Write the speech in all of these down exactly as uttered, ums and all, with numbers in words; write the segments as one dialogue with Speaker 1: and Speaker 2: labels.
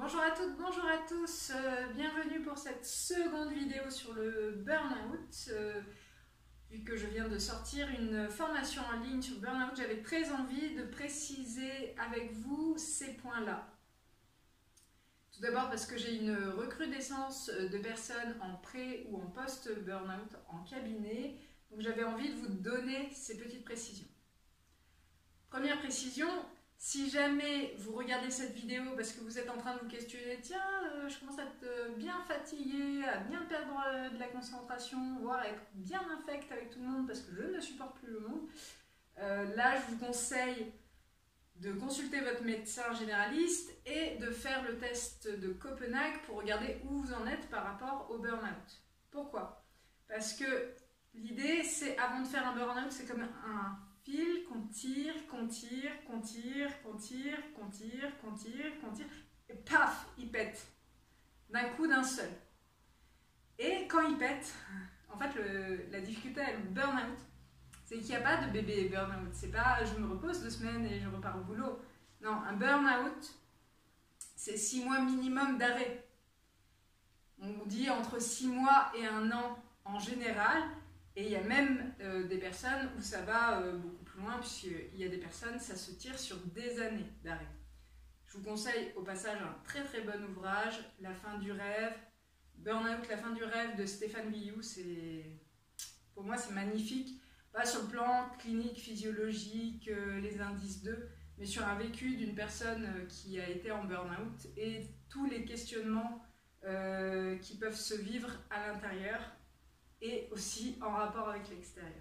Speaker 1: Bonjour à toutes, bonjour à tous, euh, bienvenue pour cette seconde vidéo sur le burn-out. Euh, vu que je viens de sortir une formation en ligne sur le burn-out, j'avais très envie de préciser avec vous ces points-là. Tout d'abord parce que j'ai une recrudescence de personnes en pré ou en post-burn-out en cabinet, donc j'avais envie de vous donner ces petites précisions. Première précision, si jamais vous regardez cette vidéo parce que vous êtes en train de vous questionner, tiens, euh, je commence à être euh, bien fatigué, à bien perdre euh, de la concentration, voire à être bien infect avec tout le monde parce que je ne supporte plus le monde, euh, là je vous conseille de consulter votre médecin généraliste et de faire le test de Copenhague pour regarder où vous en êtes par rapport au burn-out. Pourquoi? Parce que l'idée, c'est avant de faire un burn-out, c'est comme un fil qu'on tire, qu'on tire, qu'on tire, qu'on tire, qu'on tire, qu'on tire, qu'on tire, et paf, il pète. D'un coup, d'un seul. Et quand il pète, en fait, le, la difficulté avec le burn-out, c'est qu'il n'y a pas de bébé burn-out. C'est pas je me repose deux semaines et je repars au boulot. Non, un burn-out, c'est six mois minimum d'arrêt. On dit entre six mois et un an en général. Et il y a même euh, des personnes où ça va euh, beaucoup plus loin, puisqu'il y a des personnes, ça se tire sur des années d'arrêt. Je vous conseille au passage un très très bon ouvrage, La fin du rêve, Burnout, la fin du rêve de Stéphane Guillou. Pour moi, c'est magnifique. Pas sur le plan clinique, physiologique, euh, les indices d'eux, mais sur un vécu d'une personne euh, qui a été en burn-out et tous les questionnements euh, qui peuvent se vivre à l'intérieur et aussi en rapport avec l'extérieur.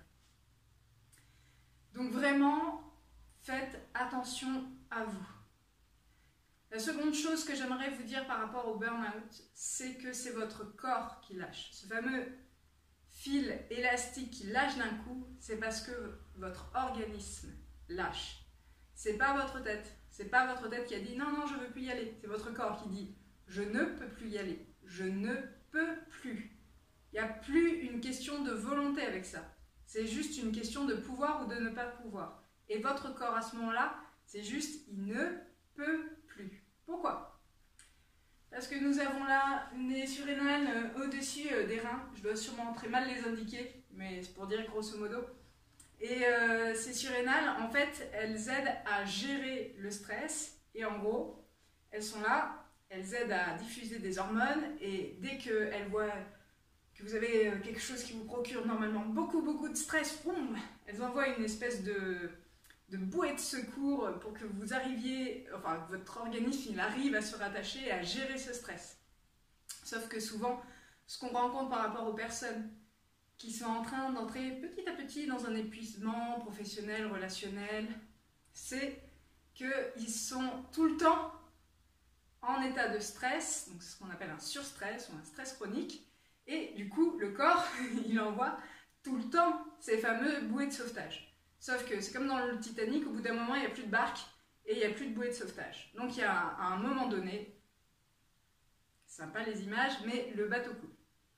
Speaker 1: Donc vraiment, faites attention à vous. La seconde chose que j'aimerais vous dire par rapport au burn-out, c'est que c'est votre corps qui lâche. Ce fameux fil élastique qui lâche d'un coup, c'est parce que votre organisme lâche. C'est pas votre tête. C'est pas votre tête qui a dit non, non, je veux plus y aller. C'est votre corps qui dit je ne peux plus y aller. Je ne peux plus. Il n'y a plus une question de volonté avec ça. C'est juste une question de pouvoir ou de ne pas pouvoir. Et votre corps à ce moment-là, c'est juste il ne peut plus. Pourquoi? Parce que nous avons là les surrénales euh, au-dessus euh, des reins. Je dois sûrement très mal les indiquer, mais c'est pour dire grosso modo. Et euh, ces surrénales, en fait, elles aident à gérer le stress. Et en gros, elles sont là, elles aident à diffuser des hormones. Et dès qu'elles voient que vous avez quelque chose qui vous procure normalement beaucoup, beaucoup de stress, boum, elles envoient une espèce de... de bouée de secours pour que vous arriviez, enfin votre organisme il arrive à se rattacher et à gérer ce stress. Sauf que souvent, ce qu'on rencontre par rapport aux personnes qui sont en train d'entrer petit à petit dans un épuisement professionnel, relationnel, c'est qu'ils sont tout le temps en état de stress, donc c'est ce qu'on appelle un surstress ou un stress chronique, et du coup le corps il envoie tout le temps ces fameux bouées de sauvetage. Sauf que c'est comme dans le Titanic, au bout d'un moment, il n'y a plus de barque et il n'y a plus de bouée de sauvetage. Donc il y a à un moment donné, sympa les images, mais le bateau coule.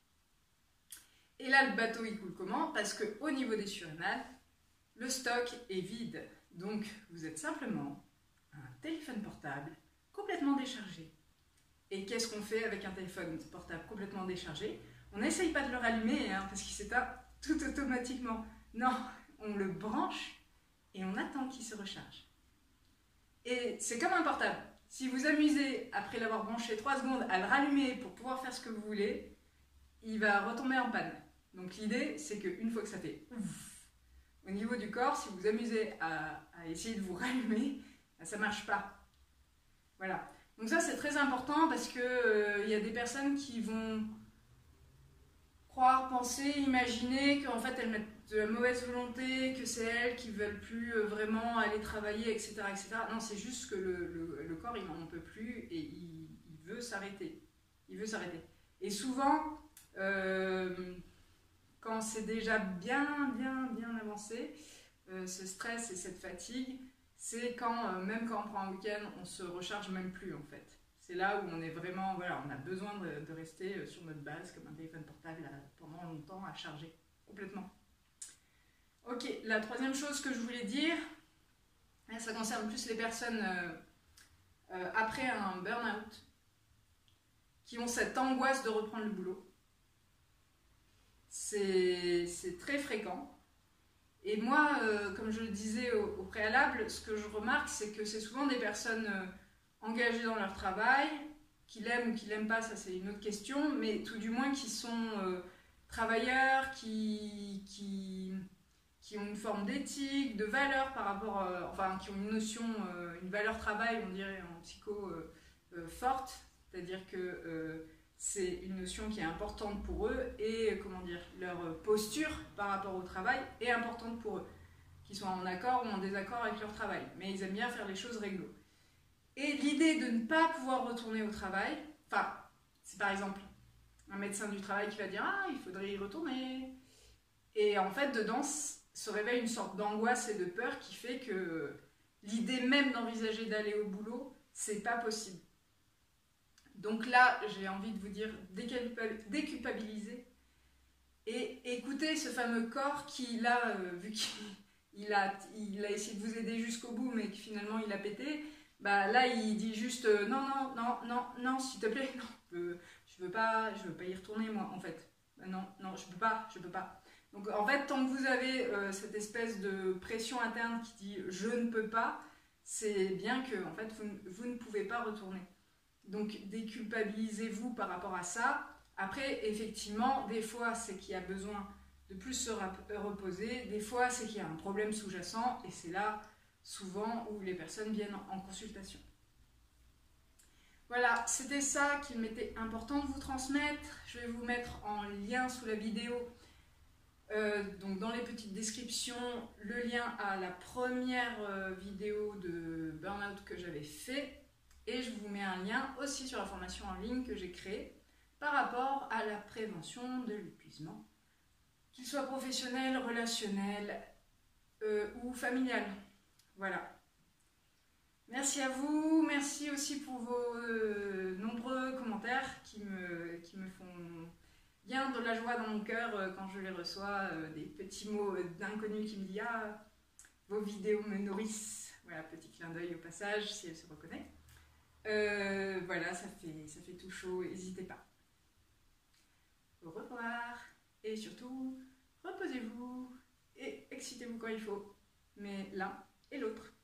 Speaker 1: Et là, le bateau, il coule comment? Parce qu'au niveau des surrénales, le stock est vide. Donc vous êtes simplement un téléphone portable complètement déchargé. Et qu'est-ce qu'on fait avec un téléphone portable complètement déchargé? On n'essaye pas de le rallumer hein, parce qu'il s'éteint tout automatiquement. Non, on le branche et on attend qu'il se recharge. Et c'est comme un portable. Si vous amusez, après l'avoir branché trois secondes, à le rallumer pour pouvoir faire ce que vous voulez, il va retomber en panne. Donc l'idée, c'est qu'une fois que ça fait ouf, au niveau du corps, si vous amusez à, à essayer de vous rallumer, ça ne marche pas. Voilà. Donc ça, c'est très important parce qu'il euh, y a des personnes qui vont croire, penser, imaginer qu'en fait elles mettent de la mauvaise volonté, que c'est elles qui veulent plus vraiment aller travailler, et cetera et cetera. Non, c'est juste que le, le, le corps, il n'en peut plus et il, il veut s'arrêter. Il veut s'arrêter. Et souvent, euh, quand c'est déjà bien, bien, bien avancé, euh, ce stress et cette fatigue, c'est quand, euh, même quand on prend un week-end, on se recharge même plus en fait. C'est là où on est vraiment, voilà, on a besoin de, de rester sur notre base, comme un téléphone portable, là, pendant longtemps à charger, complètement. Ok, la troisième chose que je voulais dire, ça concerne plus les personnes euh, euh, après un burn-out. qui ont cette angoisse de reprendre le boulot. C'est très fréquent. Et moi, euh, comme je le disais au, au préalable, ce que je remarque, c'est que c'est souvent des personnes euh, engagées dans leur travail, qui l'aiment ou qui l'aiment pas, ça c'est une autre question, mais tout du moins qui sont euh, travailleurs, qui, qui, qui ont une forme d'éthique, de valeur par rapport, euh, enfin qui ont une notion, euh, une valeur travail, on dirait en psycho, euh, euh, forte, c'est-à-dire que euh, c'est une notion qui est importante pour eux et comment dire, leur posture par rapport au travail est importante pour eux, qu'ils soient en accord ou en désaccord avec leur travail, mais ils aiment bien faire les choses réglo. Et l'idée de ne pas pouvoir retourner au travail, enfin, c'est par exemple un médecin du travail qui va dire « Ah, il faudrait y retourner ». Et en fait, dedans se réveille une sorte d'angoisse et de peur qui fait que l'idée même d'envisager d'aller au boulot, c'est pas possible. Donc là, j'ai envie de vous dire, déculpabiliser et écoutez ce fameux corps qui, là, euh, vu qu'il a, il a essayé de vous aider jusqu'au bout, mais que finalement il a pété, bah là il dit juste euh, non, non, non, non, non, s'il te plaît, non, euh, je veux pas, je veux pas y retourner moi, en fait. Bah, non, non, je peux pas, je peux pas. Donc en fait, tant que vous avez euh, cette espèce de pression interne qui dit je ne peux pas, c'est bien que en fait vous, vous ne pouvez pas retourner. Donc déculpabilisez-vous par rapport à ça. Après, effectivement, des fois c'est qu'il y a besoin de plus se reposer, des fois c'est qu'il y a un problème sous-jacent et c'est là souvent où les personnes viennent en consultation. Voilà, c'était ça qu'il m'était important de vous transmettre. Je vais vous mettre en lien sous la vidéo, euh, donc dans les petites descriptions, le lien à la première euh, vidéo de burn-out que j'avais fait. Et je vous mets un lien aussi sur la formation en ligne que j'ai créée par rapport à la prévention de l'épuisement, qu'il soit professionnel, relationnel euh, ou familial. Voilà. Merci à vous, merci aussi pour vos euh, nombreux commentaires qui me, qui me font bien de la joie dans mon cœur euh, quand je les reçois, euh, des petits mots euh, d'inconnus qui me disent « Ah, vos vidéos me nourrissent ». Voilà, petit clin d'œil au passage si elle se reconnaît. Euh, voilà, ça fait, ça fait tout chaud, n'hésitez pas. Au revoir et surtout, reposez-vous et excitez-vous quand il faut, mais l'un et l'autre.